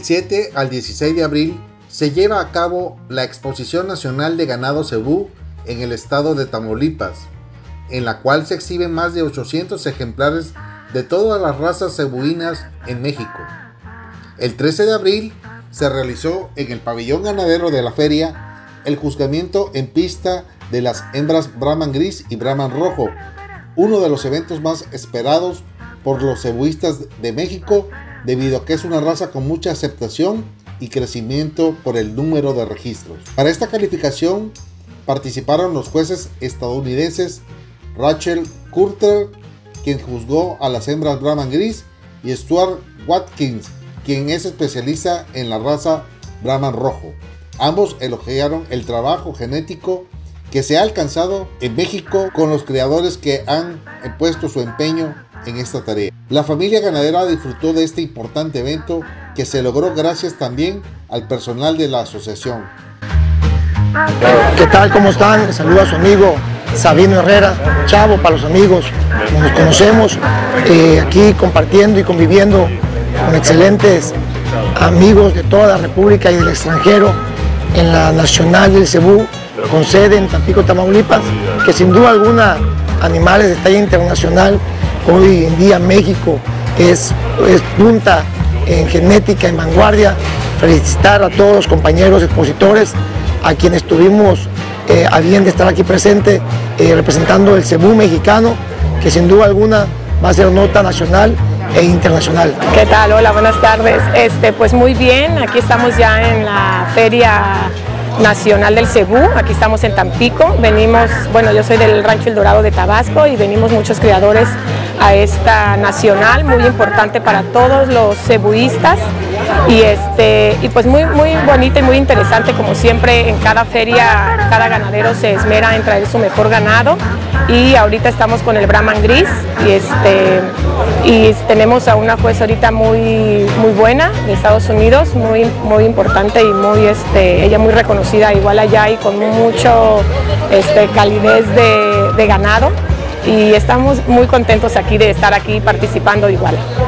Del 7 al 16 de abril se lleva a cabo la Exposición Nacional de Ganado Cebú en el estado de Tamaulipas, en la cual se exhiben más de 800 ejemplares de todas las razas cebuinas en México. El 13 de abril se realizó en el pabellón ganadero de la feria el juzgamiento en pista de las hembras Brahman Gris y Brahman Rojo, uno de los eventos más esperados por los cebuistas de México, debido a que es una raza con mucha aceptación y crecimiento por el número de registros. Para esta calificación participaron los jueces estadounidenses Rachel Curter, quien juzgó a las hembras Brahman Gris, y Stuart Watkins, quien es especialista en la raza Brahman Rojo. Ambos elogiaron el trabajo genético que se ha alcanzado en México con los criadores que han puesto su empeño en esta tarea. La familia ganadera disfrutó de este importante evento que se logró gracias también al personal de la asociación. ¿Qué tal? ¿Cómo están? Les saluda a su amigo Sabino Herrera, Chavo para los amigos. Nos conocemos aquí compartiendo y conviviendo con excelentes amigos de toda la República y del extranjero en la Nacional del Cebú, con sede en Tampico, Tamaulipas, que sin duda alguna animales de talla internacional. Hoy en día México es punta en genética, en vanguardia. Felicitar a todos los compañeros expositores, a quienes tuvimos a bien de estar aquí presente representando el cebú mexicano, que sin duda alguna va a ser nota nacional e internacional. ¿Qué tal? Hola, buenas tardes. Pues muy bien, aquí estamos ya en la Feria Nacional del Cebú, aquí estamos en Tampico. Venimos, bueno, yo soy del Rancho El Dorado de Tabasco y venimos muchos criadores a esta nacional, muy importante para todos los cebuistas. Y pues muy bonita y muy interesante, como siempre en cada feria, cada ganadero se esmera en traer su mejor ganado, y ahorita estamos con el Brahman Gris y tenemos a una jueza ahorita muy buena de Estados Unidos, muy importante y ella muy reconocida igual allá y con mucho calidez de ganado, y estamos muy contentos aquí de estar aquí participando igual.